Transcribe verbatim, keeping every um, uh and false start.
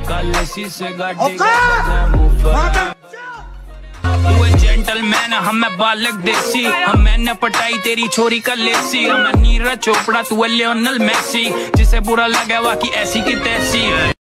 कालेसी से गाड़ी का तू है जेंटलमैन, हम है बालक देसी। हम मैंने पटाई तेरी छोरी का लेसी। हम नीरज चोपड़ा, तू है लियोनल मेसी। जिसे बुरा लगा वाकी ऐसी की तैसी।